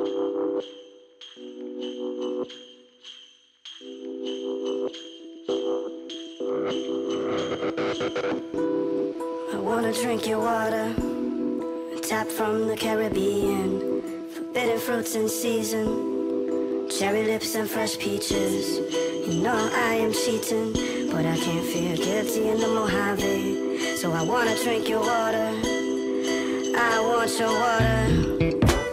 I wanna drink your water, tap from the Caribbean, forbidden fruits in season, cherry lips and fresh peaches. You know I am cheating, but I can't feel guilty in the Mojave. So I wanna drink your water, I want your water.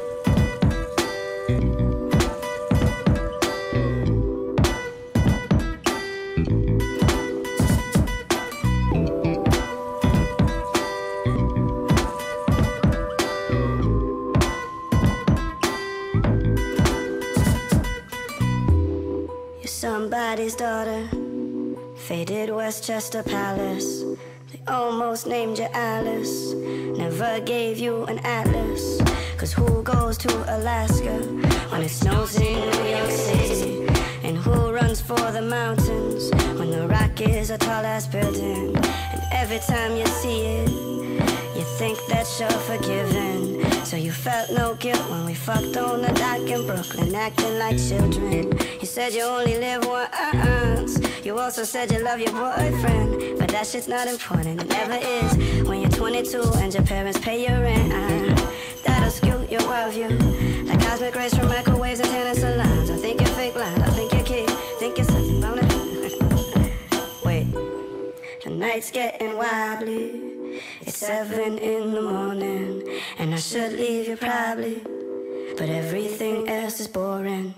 Somebody's daughter, faded Westchester Palace. They almost named you Alice, never gave you an atlas. Cause who goes to Alaska when it snows in New York City? And who runs for the mountains when the rock is a tall ass building? And every time you see it, you think that you're forgiven. So you felt no guilt when we fucked on the dock in Brooklyn, acting like children. You said you only live once. You also said you love your boyfriend, but that shit's not important, it never is. When you're 22 and your parents pay your rent, that'll skew your worldview. Like cosmic rays from microwaves and tannin salons. I think you're fake blind, I think you're kid, think you're sexy about it. Wait, the night's getting wobbly. It's 7 in the morning, and I should leave you probably, but everything else is boring.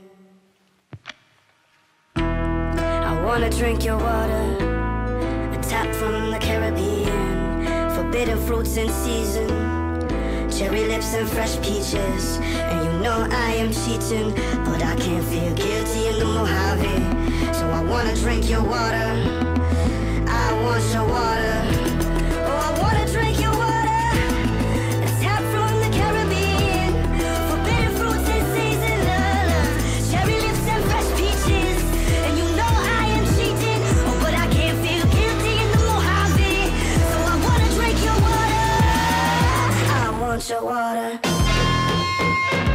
I wanna drink your water, a tap from the Caribbean, forbidden fruits in season, cherry lips and fresh peaches. And you know I am cheating, but I can't feel guilty in the Mojave. So I wanna drink your water, I want your water. Your water.